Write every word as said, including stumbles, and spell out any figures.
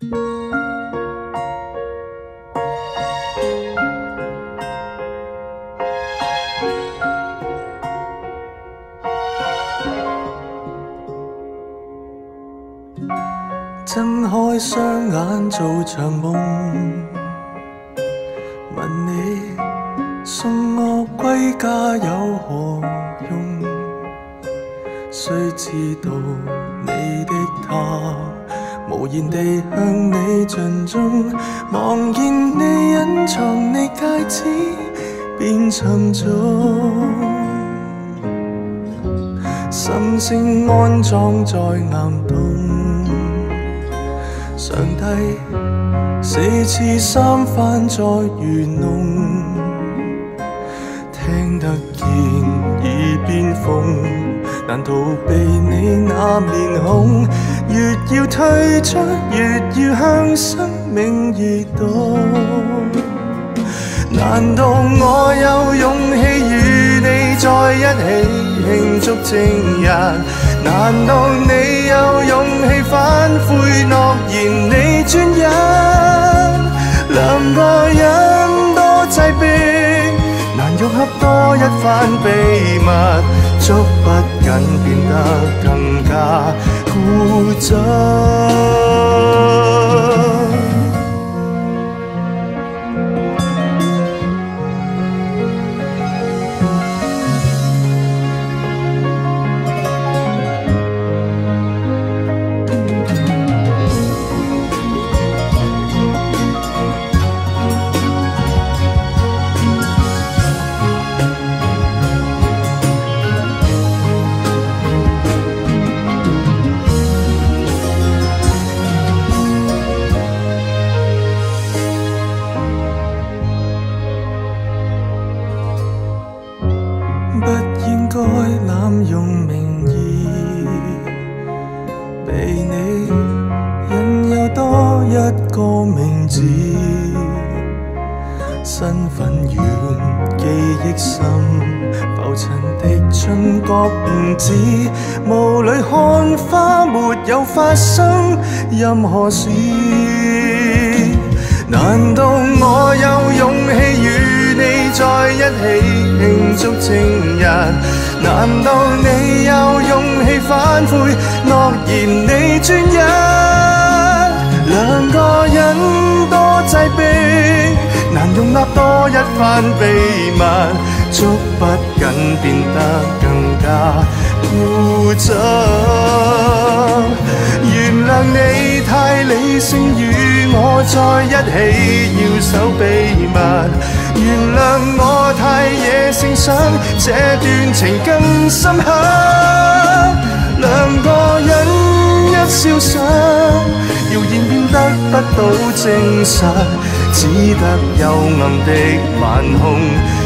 睁開雙眼做場夢，問你送我歸家有何用？雖知道你的他無言地向你盡忠，望見你隱藏你戒指變沉重，心聲安葬在岩洞。上帝四次三番在愚弄，聽得見耳邊風，難逃避你那面孔。越要退出，越要向生命移動。難道我有勇氣與你在一起慶祝正日？難道你有勇氣反悔諾言你專一？兩個人多擠迫，難融合多一番秘密，捉不緊變得更加固執。不應該濫用名義，被你引誘多一個名字，身份遠，記憶深，浮塵的春覺唔止，霧裏看花沒有發生任何事。難道我有勇氣與你在一起慶祝正日？難道你有勇氣反悔諾言你專一？兩個人多擠迫，難容納多一番秘密，捉不緊變得更加固執。原諒你太理性，與我在一起要守秘密。原諒我太野性，想這段情更深刻。兩個人一消失，謠言變得不到證實，只得幽暗的晚空。